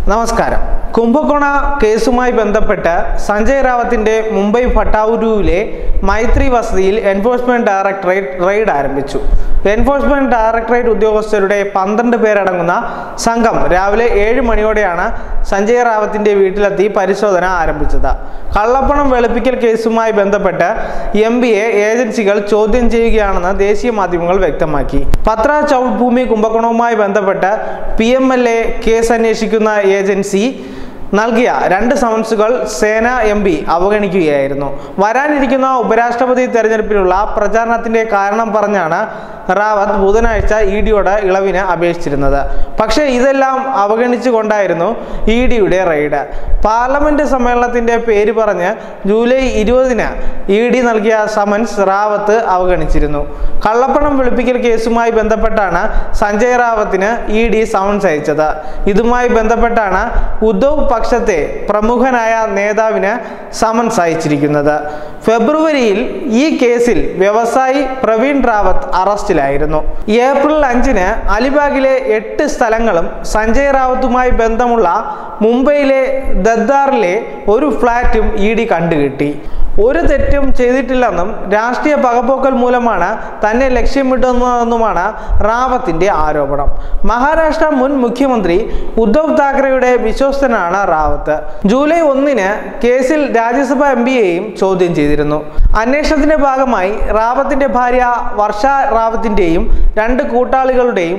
നമസ്കാരം. കുംഭകോണ കേസുമായി ബന്ധപ്പെട്ട് സഞ്ജയ് റാവത്തിന്റെ മുംബൈ ഭട്ടാവുരുവിലെ മൈത്രി വസതിയിൽ എൻഫോഴ്സ്മെന്റ് ഡയറക്ടറേറ്റ് റെയ്ഡ് ആരംഭിച്ചു. എൻഫോഴ്സ്മെന്റ് ഡയറക്ടറേറ്റ് ഉദ്യോഗസ്ഥരുടെ 12 പേരടങ്ങുന്ന സംഘം രാവിലെ 7 മണിയോടെയാണ് സഞ്ജയ് റാവത്തിന്റെ വീട്ടിലെത്തി പരിശോധന ആരംഭിച്ചത്. കള്ളപ്പണം വെളുപ്പിക്കൽ കേസുമായി ബന്ധപ്പെട്ട് MBA ഏജൻസികൾ ചോദ്യം ചെയ്യുകയാണെന്ന് ദേശീയ മാധ്യമങ്ങൾ വ്യക്തമാക്കി. പത്ര ചൗഡ് ഭൂമി കുംഭകോണവുമായി ബന്ധപ്പെട്ട് PMLA കേസ് അന്വേഷിക്കുന്ന ഏജൻസി നൽകിയ 2 സമൻസുകൾ സേന MP അവഗണിക്കുകയായിരുന്നു. വരാനിരിക്കുന്ന ഉപരാഷ്ട്രപതി തെരഞ്ഞെടുപ്പിനുള്ള പ്രചാരണത്തിന്റെ കാരണം പറഞ്ഞാണ് റാവത്ത് ബുധനാഴ്ച EDയോട് ഇളവിന് അപേക്ഷിച്ചിരുന്നത്. പക്ഷേ ഇതെല്ലാം അവഗണിച്ചുകൊണ്ടായിരുന്നു EDയുടെ റെയ്ഡ്. പാർലമെന്റ് സമ്മേളനത്തിന്റെ പേര് പറഞ്ഞ് ജൂലൈ 20-ന് ED നൽകിയ സമൻസ് റാവത്ത് അവഗണിച്ചിരുന്നു. കള്ളപ്പണം വെളുപ്പിക്കൽ കേസുമായി ബന്ധപ്പെട്ടാണ് സഞ്ജയ് റാവത്തിന് ED സമൻസ് അയച്ചത്. ഇതുമായി ബന്ധപ്പെട്ടാണ് ഉദ്ധവ് പക്ഷത്തെ പ്രമുഖനായ നേതാവിന് സമൻസ് അയച്ചിരിക്കുന്നത്. ഫെബ്രുവരിയിൽ ഈ കേസിൽ വ്യവസായി പ്രവീൺ റാവത്ത് അറസ്റ്റിലായിരുന്നു. ഏപ്രിൽ 5-ന് അലിബാഗിലെ 8 സ്ഥലങ്ങളും സഞ്ജയ് റാവത്തുമായി ബന്ധമുള്ള മുംബൈയിലെ ദദ്ദാറിലെ ഒരു ഫ്ലാറ്റും ED കണ്ടുകിട്ടി. ഒരു തെറ്റും ചെയ്തിട്ടില്ലെന്നും രാഷ്ട്രീയ പകപോക്കൽ മൂലമാണ് തന്നെ ലക്ഷ്യമിടുന്നതെന്നുമാണ് റാവത്തിന്റെ ആരോപണം. മഹാരാഷ്ട്ര മുൻ മുഖ്യമന്ത്രി ഉദ്ധവ് താക്കറെയുടെ വിശ്വസ്തനാണ് റാവത്ത്. ജൂലൈ 1-ന് കേസിൽ രാജ്യസഭ MPയെയും ചോദ്യം ചെയ്തിരുന്നു. അന്വേഷണത്തിന്റെ ഭാഗമായി റാവത്തിന്റെ ഭാര്യ വർഷ റാവത്തിന്റെയും 2 കൂട്ടാളികളുടെയും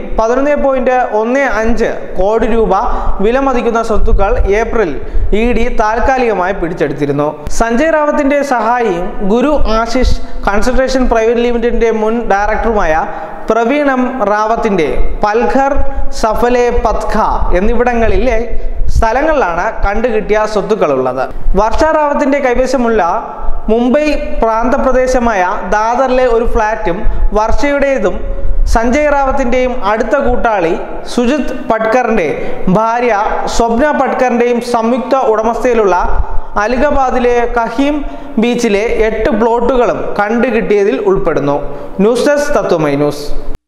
11.15 കോടി രൂപ വിലമതിക്കുന്ന സ്വത്തുക്കൾ ഏപ്രിൽ ED താൽക്കാലികമായി പിടിച്ചെടുത്തിരുന്നു. സഞ്ജയ് റാവത്തിന്റെ സഹായിയും ഗുരു ആശിഷ് കൺസൾട്ടേഷൻ പ്രൈവറ്റ് ലിമിറ്റഡിന്റെ മുൻ ഡയറക്ടറുമായ പ്രവീൺ M റാവത്തിന്റെ പൽഘർ, സഫലെ, പത്ഖ എന്നിവിടങ്ങളിലെ സ്ഥലങ്ങളിലാണ് കണ്ടുകിട്ടിയ സ്വത്തുക്കളുള്ളത്. വർഷ റാവത്തിന്റെ കൈവശമുള്ള മുംബൈ പ്രാന്തപ്രദേശമായ ദാദറിലെ ഒരു ഫ്ലാറ്റും വർഷയുടേതും സഞ്ജയ് റാവത്തിന്റെയും അടുത്ത കൂട്ടാളി സുജിത് പട്കറിന്റെ ഭാര്യ സ്വപ്ന പട്കറിന്റെയും സംയുക്ത ഉടമസ്ഥയിലുള്ള അലിഗബാദിലെ കഹീം ബീച്ചിലെ 8 പ്ലോട്ടുകളും കണ്ടുകിട്ടിയതിൽ ഉൾപ്പെടുന്നു. News desk Tatvamayi news.